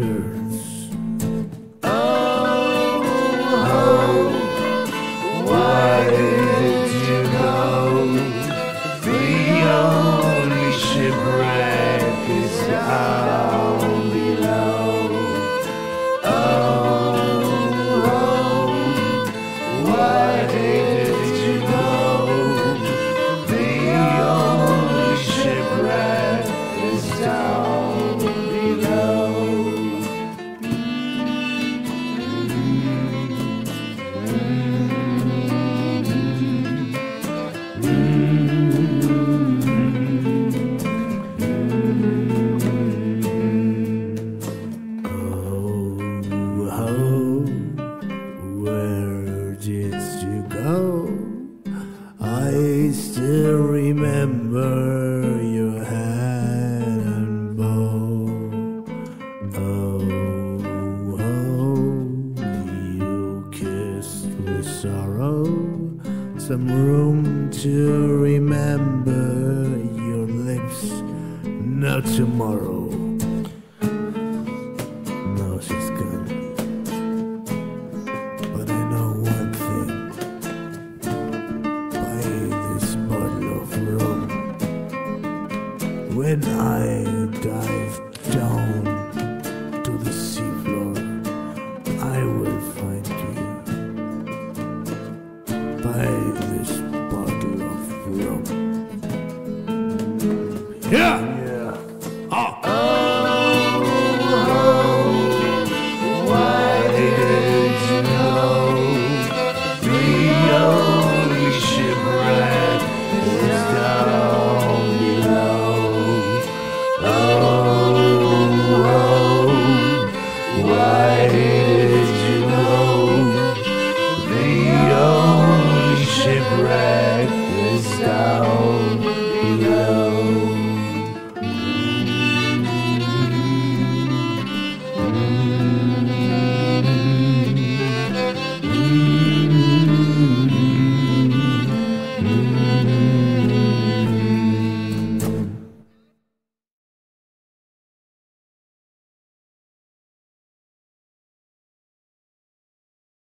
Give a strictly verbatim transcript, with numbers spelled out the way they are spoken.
returns. Oh, oh, why did you go? The only shipwreck is down below. Oh, oh, why did you go? The only shipwreck is down below. Where did you go? I still remember your hat and bow. Oh, oh, you kissed with sorrow, some room to remember your lips, not tomorrow.